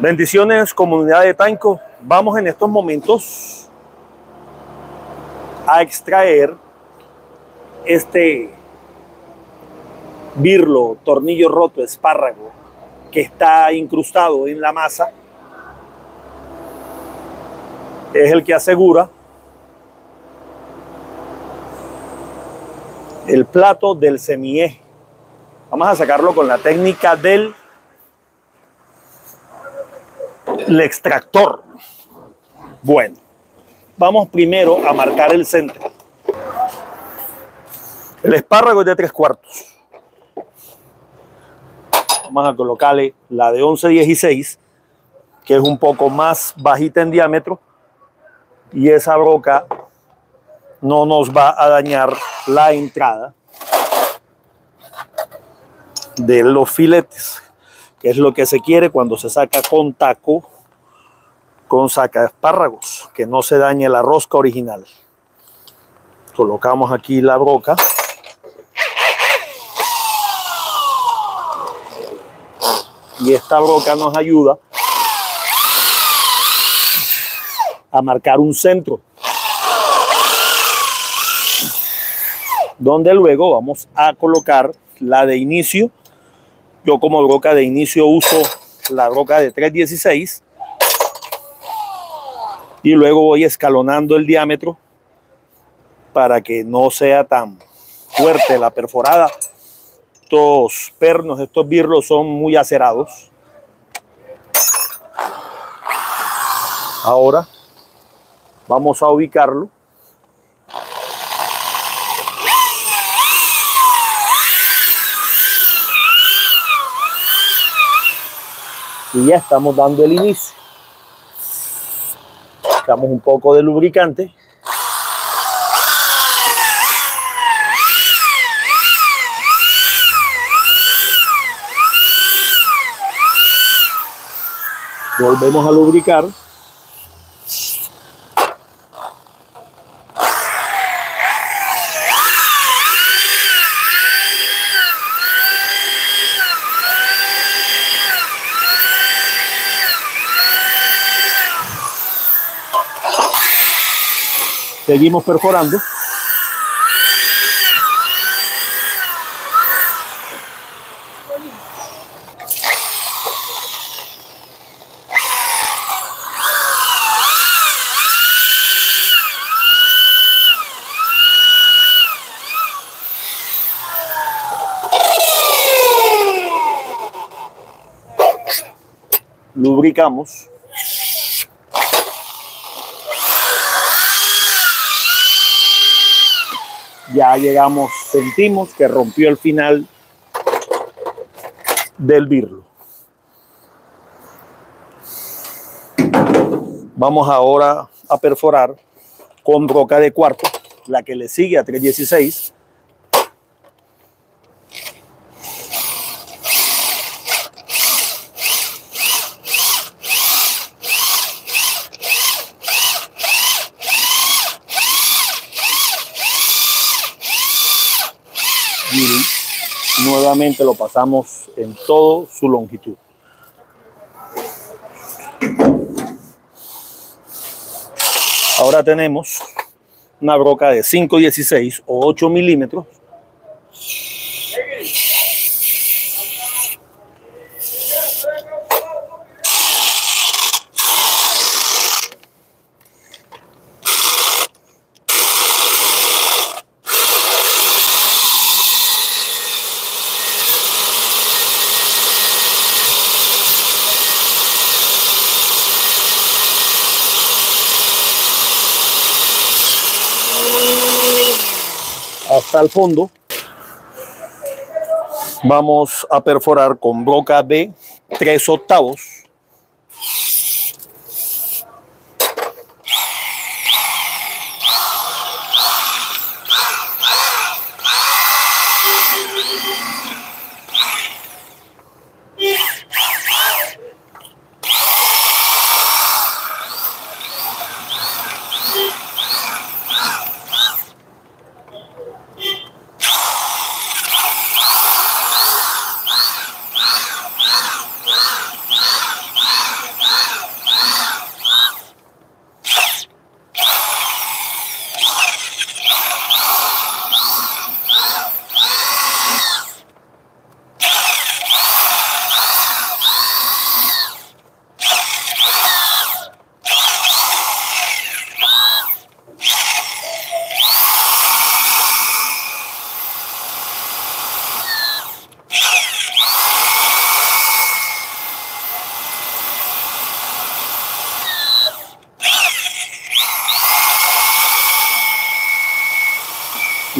Bendiciones, comunidad de Tainco. Vamos en estos momentos a extraer este birlo, tornillo roto, espárrago, que está incrustado en la masa. Es el que asegura el plato del semieje. Vamos a sacarlo con la técnica del extractor. Bueno, vamos primero a marcar el centro. El espárrago es de 3/4. Vamos a colocarle la de 11-16, que es un poco más bajita en diámetro, y esa broca no nos va a dañar la entrada de los filetes, que es lo que se quiere cuando se saca con taco, con saca espárragos, que no se dañe la rosca original. Colocamos aquí la broca. Y esta broca nos ayuda a marcar un centro, donde luego vamos a colocar la de inicio. Yo como broca de inicio uso la broca de 3/16 y luego voy escalonando el diámetro para que no sea tan fuerte la perforada. Estos pernos, estos birlos son muy acerados. Ahora vamos a ubicarlo. Y ya estamos dando el inicio. Echamos un poco de lubricante. Volvemos a lubricar. Seguimos perforando. Lubricamos. Ya llegamos, sentimos que rompió el final del birlo. Vamos ahora a perforar con broca de 1/4, la que le sigue a 3/16. Y nuevamente lo pasamos en toda su longitud. Ahora tenemos una broca de 5/16 o 8 milímetros. Hasta el fondo. Vamos a perforar con broca de 3/8.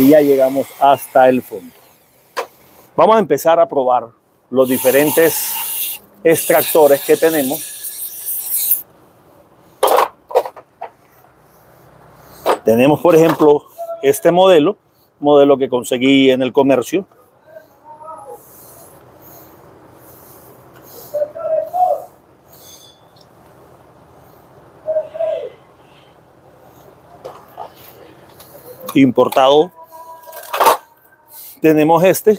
y ya llegamos hasta el fondo. Vamos a empezar a probar los diferentes extractores que tenemos. Tenemos, por ejemplo, este modelo que conseguí en el comercio. Importado. Tenemos este,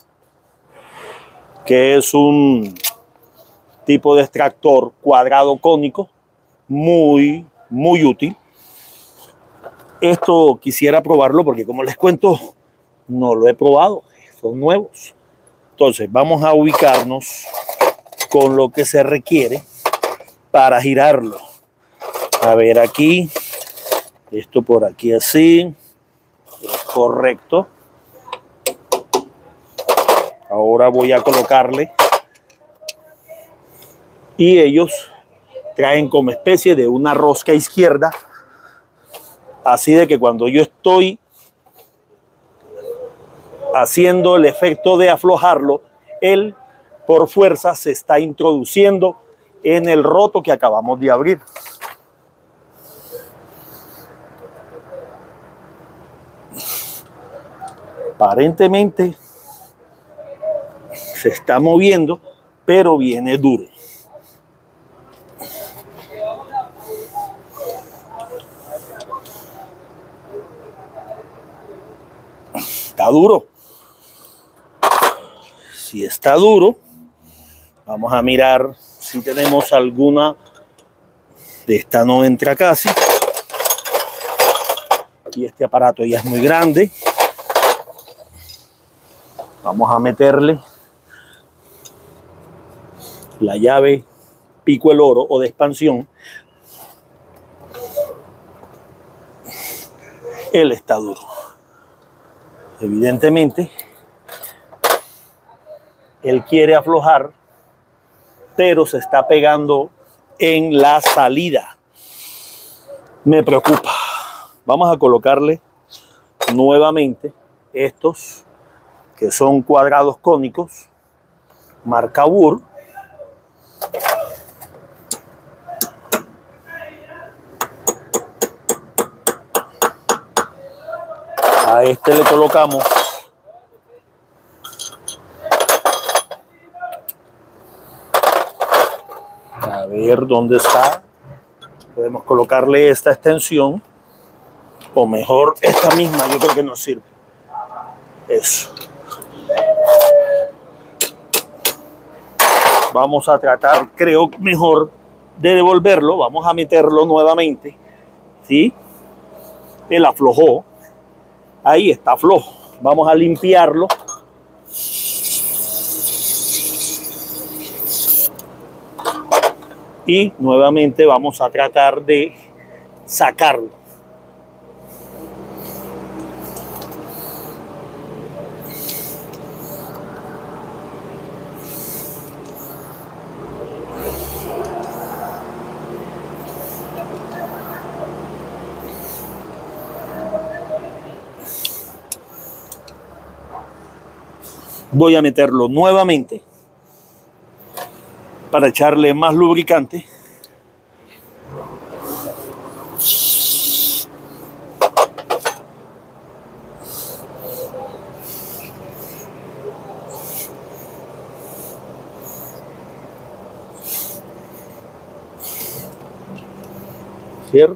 que es un tipo de extractor cuadrado cónico, muy útil. Esto quisiera probarlo porque, como les cuento, no lo he probado, son nuevos. Entonces vamos a ubicarnos con lo que se requiere para girarlo. A ver, aquí, esto por aquí así, es correcto. Ahora voy a colocarle, y ellos traen como especie de una rosca izquierda, así de que cuando yo estoy haciendo el efecto de aflojarlo, él por fuerza se está introduciendo en el roto que acabamos de abrir. Aparentemente se está moviendo, pero viene duro. Está duro. Si está duro, vamos a mirar si tenemos alguna. De esta no entra casi. Y este aparato ya es muy grande. Vamos a meterle la llave pico el oro o de expansión. Él está duro. Evidentemente, él quiere aflojar, pero se está pegando en la salida. Me preocupa. Vamos a colocarle nuevamente estos que son cuadrados cónicos, marca Burr. A este le colocamos a ver dónde está. Podemos colocarle esta extensión, o mejor esta misma, yo creo que nos sirve. Eso. Vamos a tratar, creo, mejor de devolverlo. Vamos a meterlo nuevamente. ¿Sí? Él aflojó. Ahí está flojo. Vamos a limpiarlo. Y nuevamente vamos a tratar de sacarlo. Voy a meterlo nuevamente para echarle más lubricante. ¿Cierto?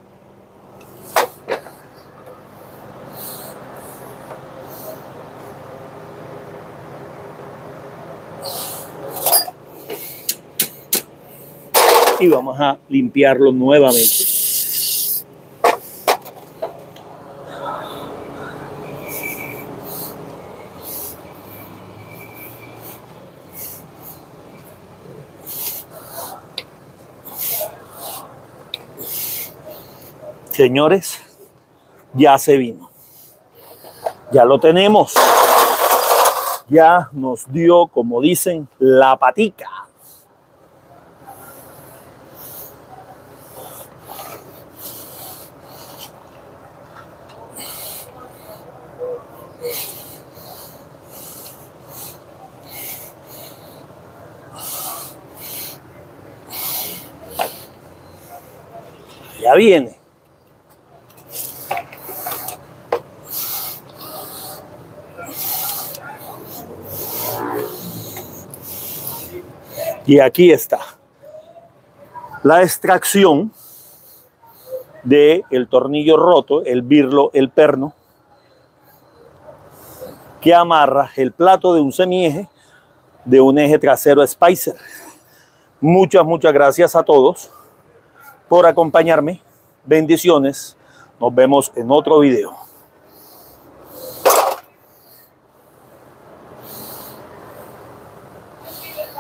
Y vamos a limpiarlo nuevamente. Señores, ya se vino. Ya lo tenemos. Ya nos dio, como dicen, la patica. allá viene. Y aquí está la extracción del tornillo roto, el birlo, el perno, que amarra el plato de un semieje de un eje trasero Spicer. Muchas gracias a todos por acompañarme. Bendiciones. Nos vemos en otro video.